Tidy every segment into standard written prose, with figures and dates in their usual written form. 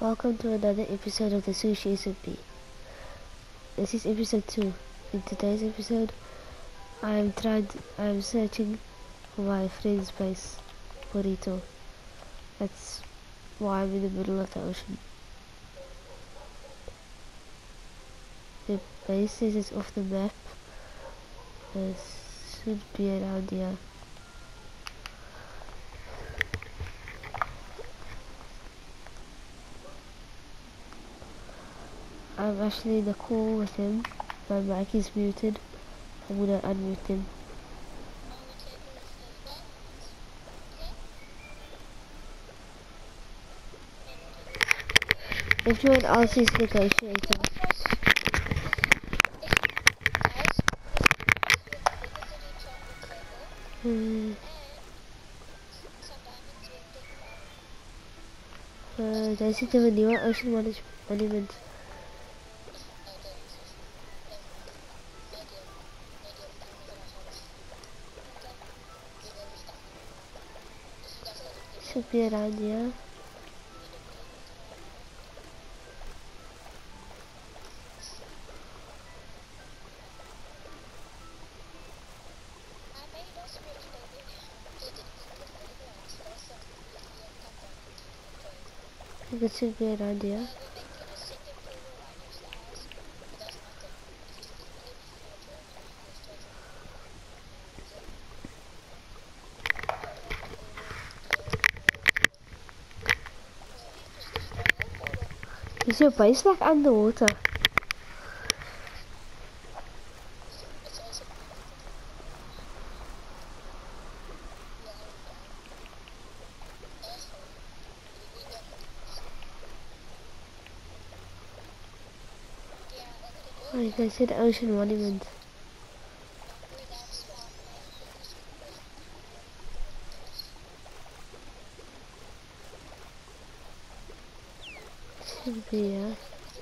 Welcome to another episode of the Sushi SMP. This is episode 2. In today's episode, I am searching for my friend's base, Burrito. That's why I'm in the middle of the ocean. The base says it's off the map. It should be around here. I'm actually in the call with him. My mic is muted. I'm gonna unmute him. Everyone else is negotiating. Daar zitten we nieuwe ocean monument. Should be around here. I think it should be around here. Is your base like underwater? Like I said, ocean monument. Should be here.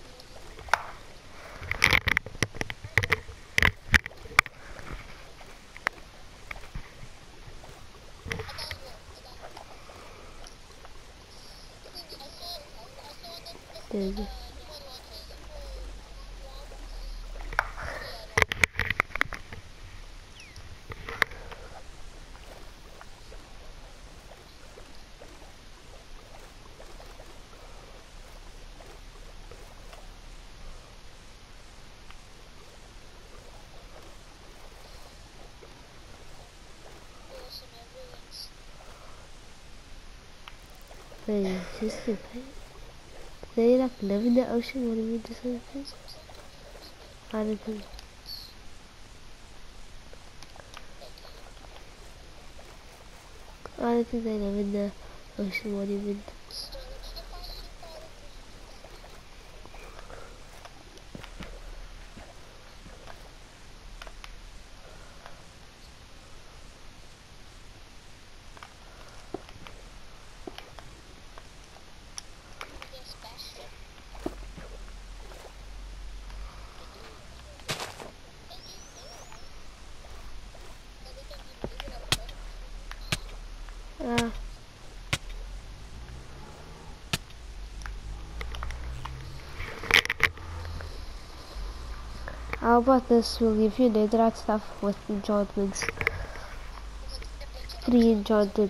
There's it. Wait, just the place? They like live in the ocean monument or something? I don't think. I don't think they live in the ocean monument. How about this? We'll give you netherite stuff with enchantments. Pre-enchanted.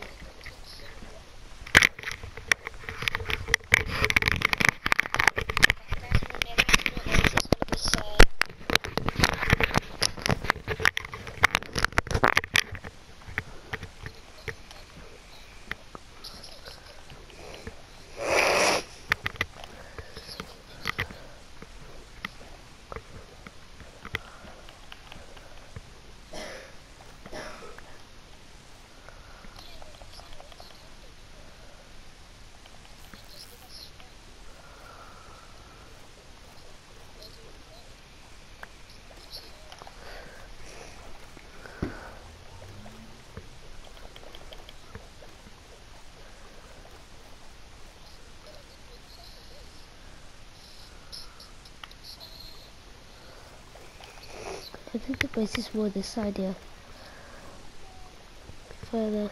I think the base is more this side here. Further.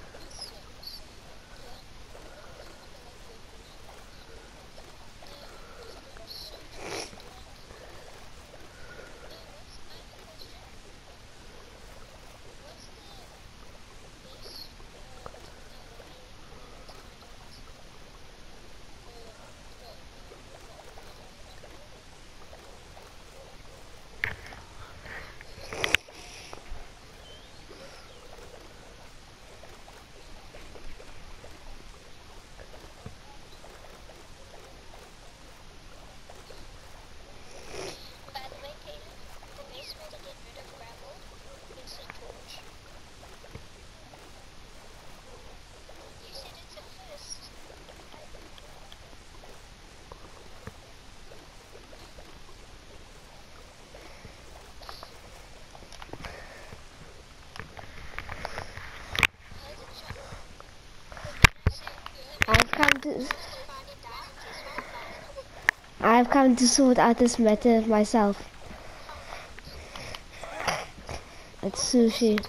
I've come to sort out this matter myself. It's sushi.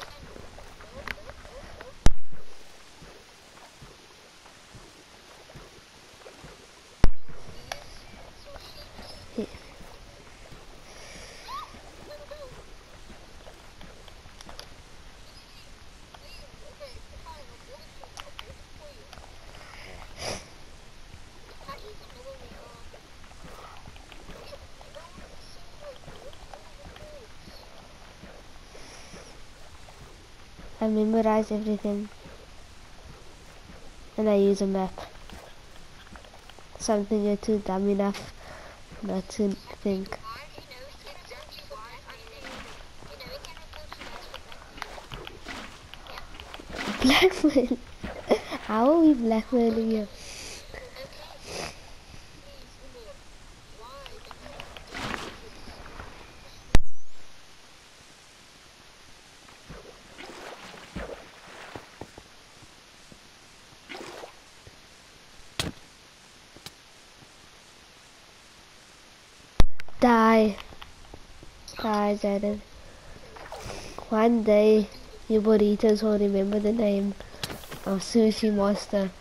I memorize everything and I use a map. Something you're too dumb enough not to think. Blackmail? How are we blackmailing you? Die. Die, Jaden. One day, you burritos will remember the name of Sushi Master.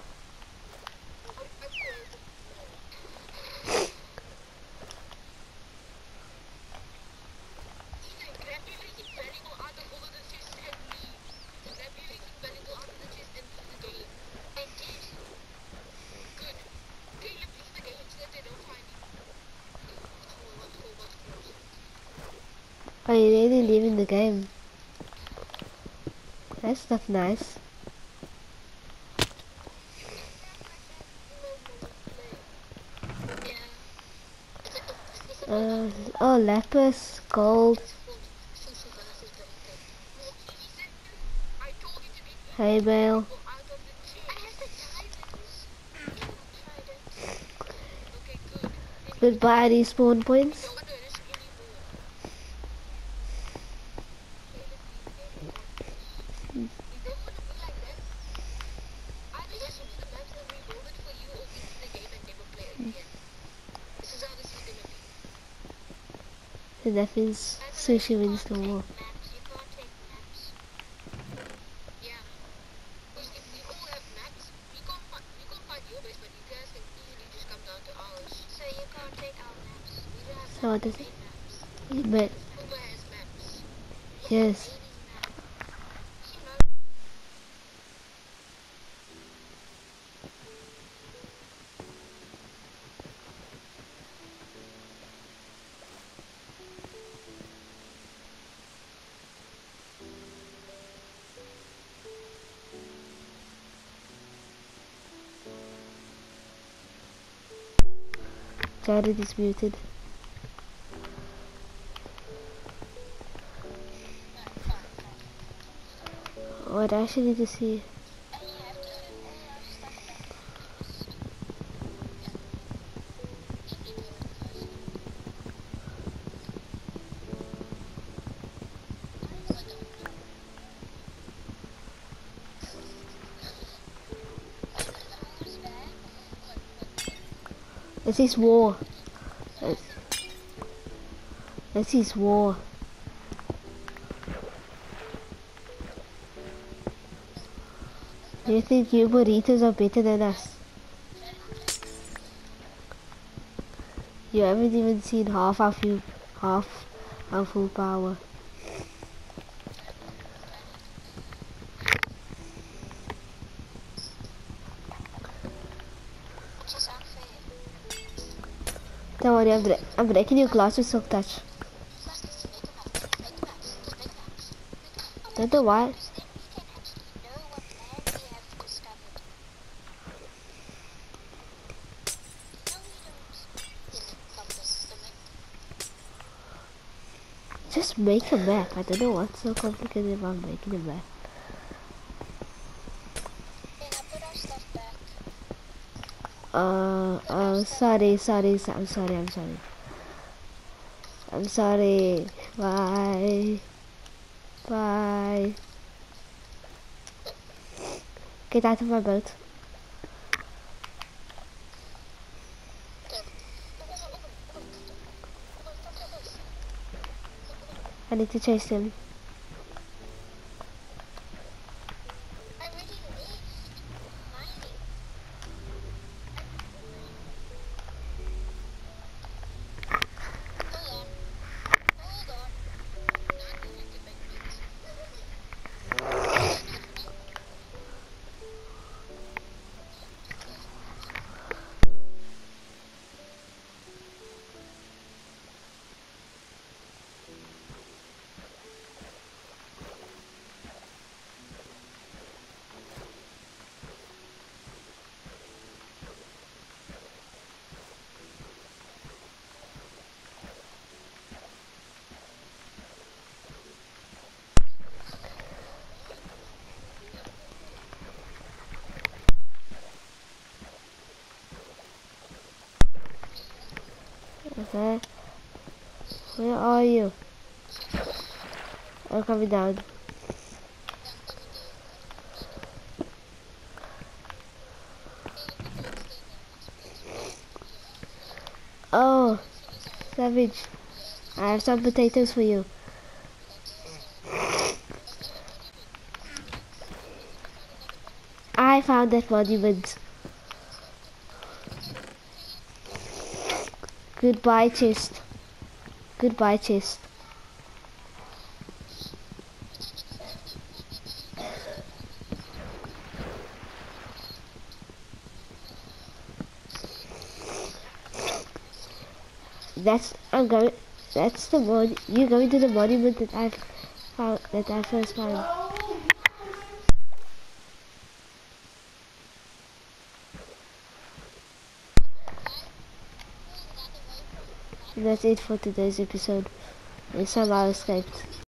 Are you really leaving the game? That's not nice. Oh, lapis, gold. Hay bale. Goodbye these spawn points. And that means Sushi wins the war. So what does it? But yes. Jared is muted. What I actually need to see. This is war. This is war. You think you burritos are better than us? You haven't even seen half our full power. Don't worry, I'm breaking your glass with silk touch. Don't know why. Just make a map. I don't know what's so complicated about making a map. Sorry. I'm sorry. Bye. Bye. Get out of my boat. I need to chase him. Okay. Where are you? I'm coming down. Oh, savage. I have some potatoes for you. I found that monument. Goodbye, chest. Goodbye, chest. I'm going. That's the one. You're going to the monument that I found. That I first found. And that's it for today's episode. I somehow escaped.